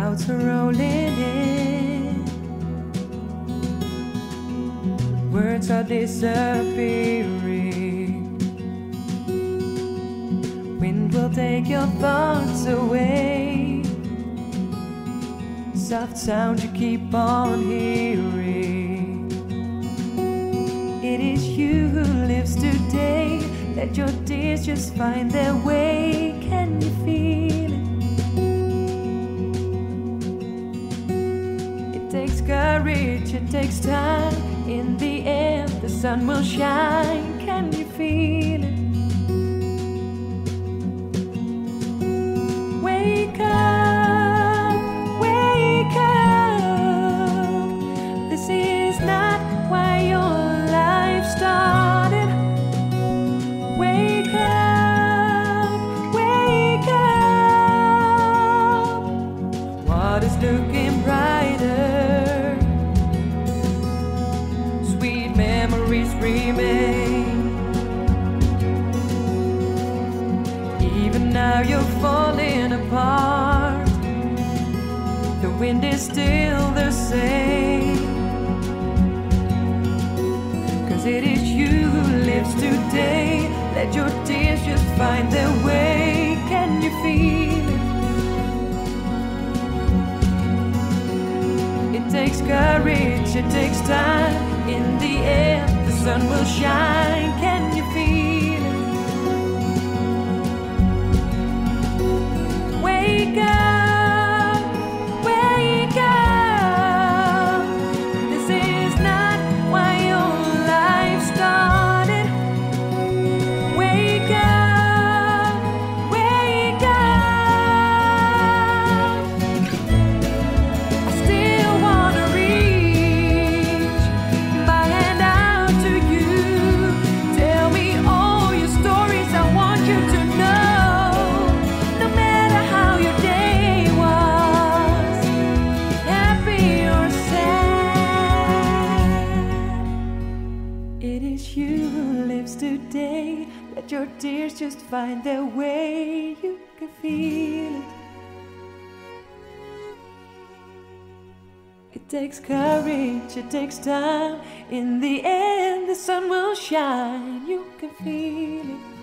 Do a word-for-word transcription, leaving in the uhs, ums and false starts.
clouds are rolling in, words are disappearing. Wind will take your thoughts away, soft sound you keep on hearing. It is you who lives today, let your tears just find their way. Can you feel it? It takes courage, it takes time. In the end, the sun will shine. Can you feel it? Wake up, wake up. This is not why your life started. Wake up, wake up. What is looking brighter? Sweet memories remain. Even now you're falling apart. The wind is still the same. 'Cause it is you who lives today. Let your tears just find their way. Can you feel it? It takes courage, it takes time. In the end, the sun will shine. Can you feel it? Wake up, wake up. This is not why your life started. Wake up, wake up. I still wanna reach my hand out to you. Tell me all your stories, I want you to know. No matter how your day was, happy or sad, it is you who lives today. Let your tears just find their way. You can feel it. It takes courage, it takes time. In the end, the sun will shine. You can feel it.